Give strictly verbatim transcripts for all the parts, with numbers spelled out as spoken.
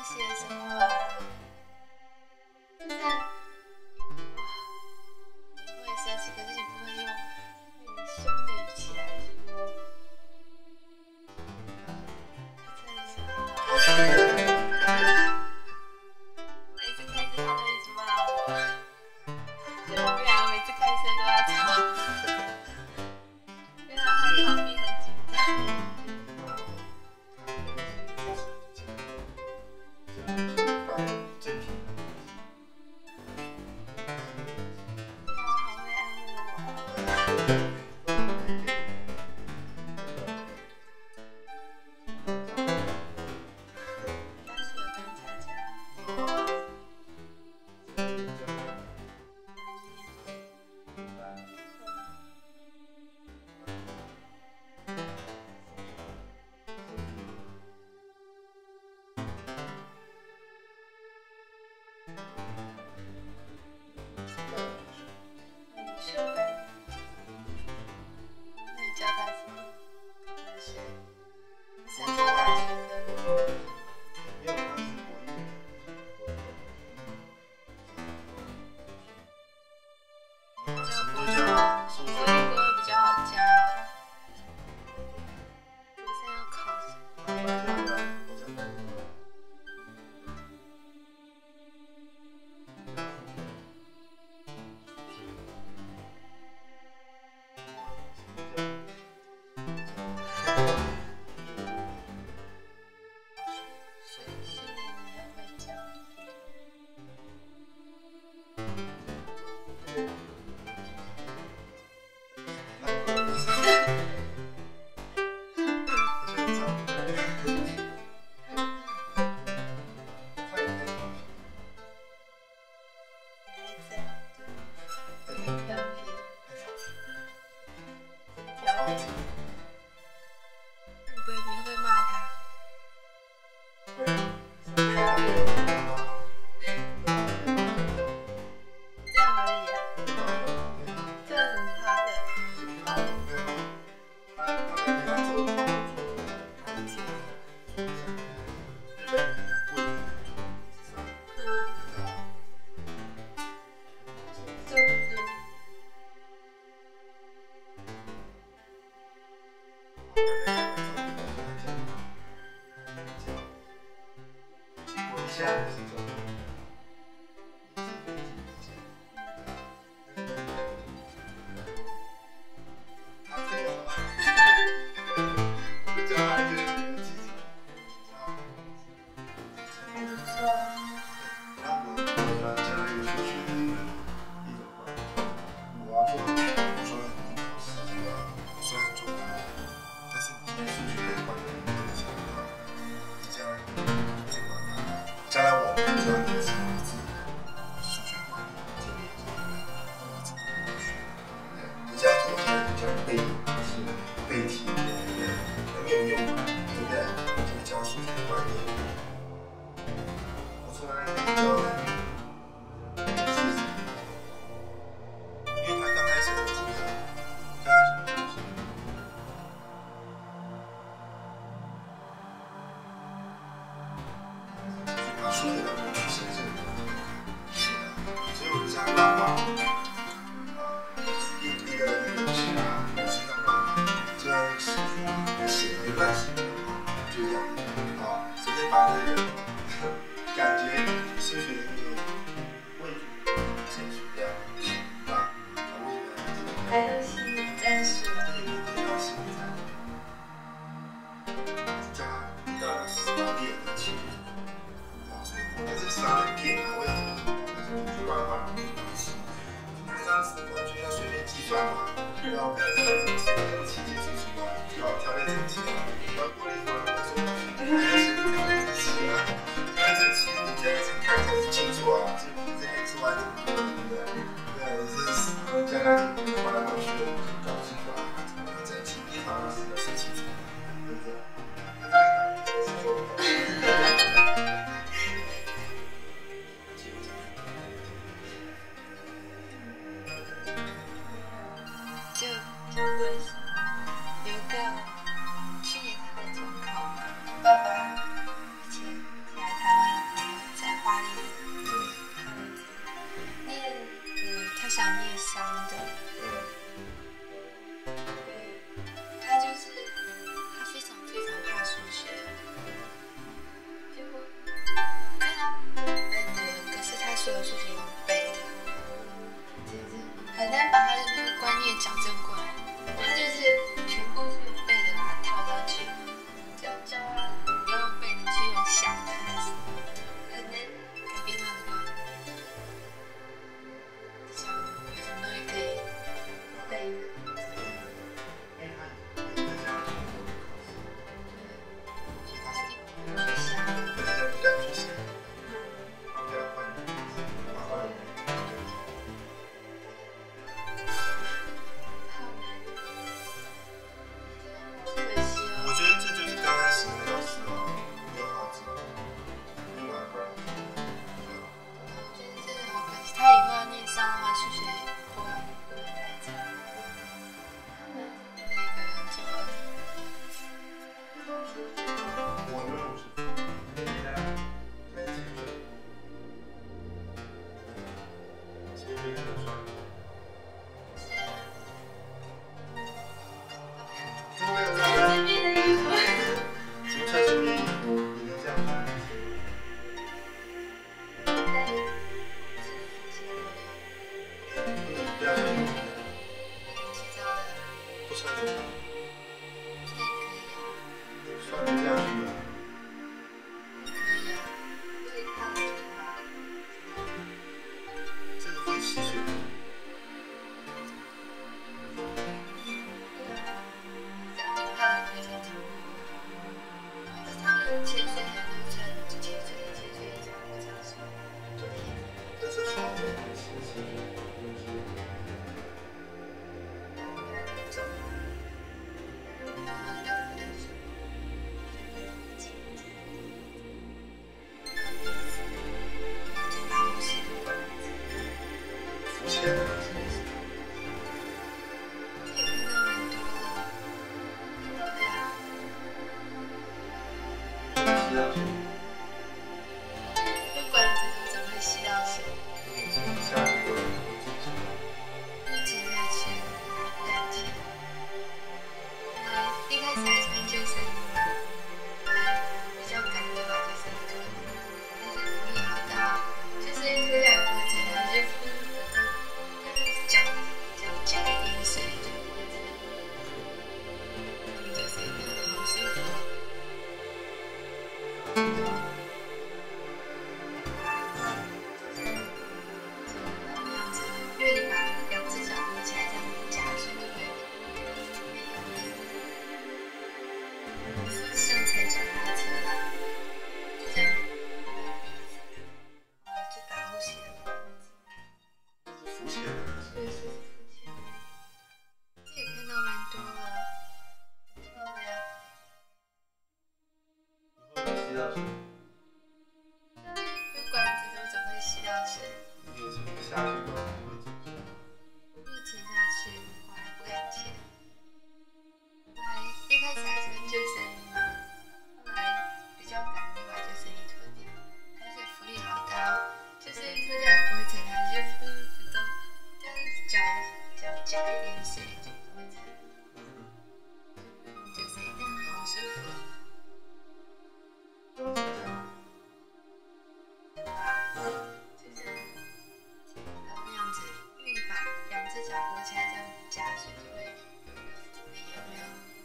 写什么啊？就是你会生气，可是你不会用很凶的语气来说。真的是。每次开车他都一直骂我，所以我们两个每次开车都要吵，因为他旁边很紧张。 青春。 到水？ 有管子怎么怎么会吸到水？ 你有什么下去管子会进去？ 如果潜下去，我还不敢潜。后来一开始还是会救生衣嘛，后来比较敢就把救生衣脱掉，海水浮力好大哦，救生衣脱掉也不会沉下去，就浮不动，但是脚脚夹一点水就不会沉。救生衣真的好舒服。就是然后那样子，因为你把两只脚合起来这样夹水，就会有一个浮力，有没有？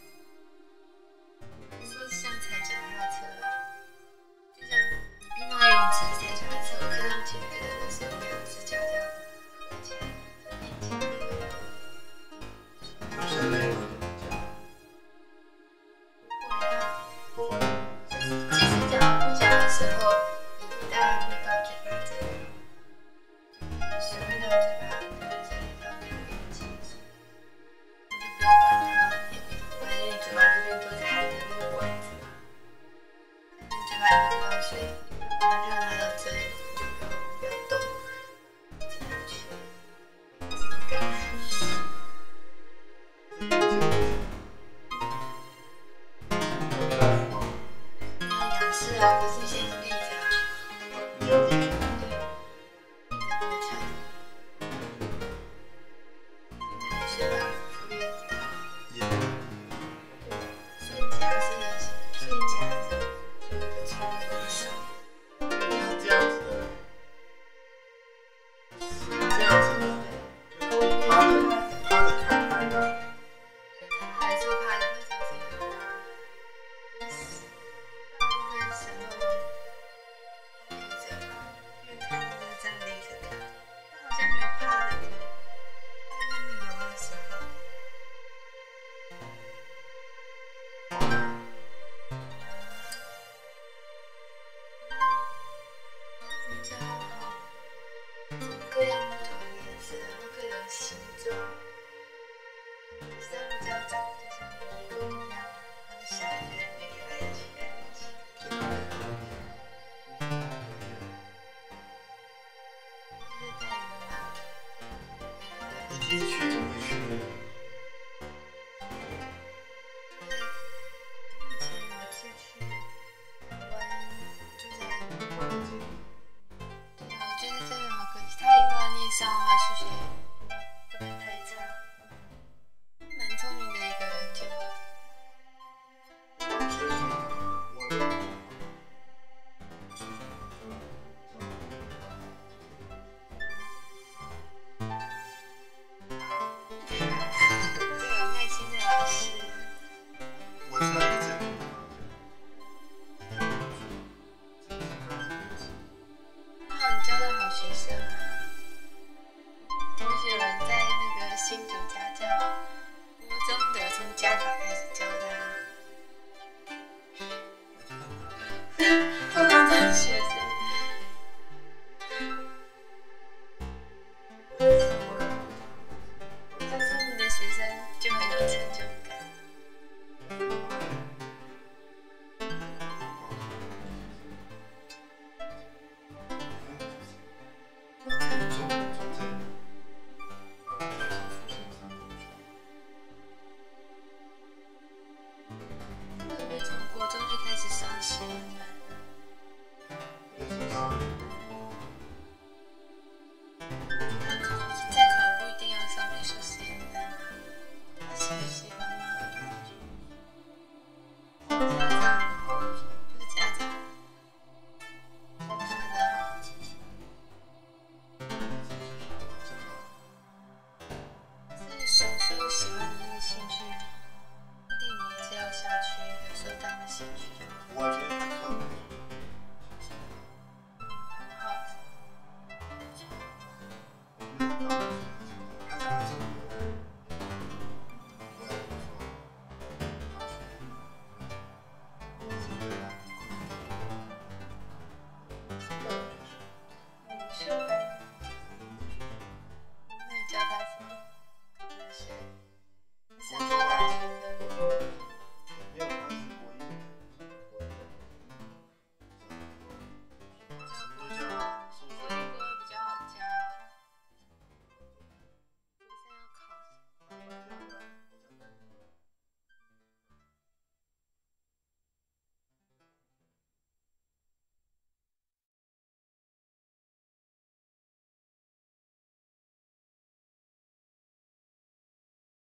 说像踩脚踏车啊，就像你平常游泳池踩脚踏车，我看他们前面的时候，两只脚这样合起来，很年轻的。 就是累了就这样。 不会啊， 不会。 其实这样不夹的时候，你大概会到嘴巴这里，水会到嘴巴这里到那个眼睛，你就不要管它，也没什么关系，因为你嘴巴这边都是含着那个管子嘛。你嘴巴碰到水，然后就让它到这里，你就不要不要动，进去，这个感觉。你要仰视啊，可是你现在是立着啊。 你要立着。 对，立着不会沉。海水吧，浮力很大。 也。 所以夹是，所以夹着就会超过你手。 是这样子的。是这样子的。就是趴着趴着看拍的。 还是怕的，为什么是因为大部分时候立着吧，因为看着这样立着看，但好像没有趴着看，趴着看是游的时候。比较好，各样不同的颜色，然后各种形状。这样比较长得就像迷宫一样，然后下雨飞来飞去来飞去。就是太远了， 你第一去怎么会去呢？ 对，以前有一次去玩，住在，对啊，我觉得真的好可惜，他以后要念上的话，数学不能太差。蛮聪明的一个人，结果所以我这个有耐心的老师， 我知道你这个很好，你教的好学生啊。同学们在那个新竹家教，国中的从加法开始教他，后来同学。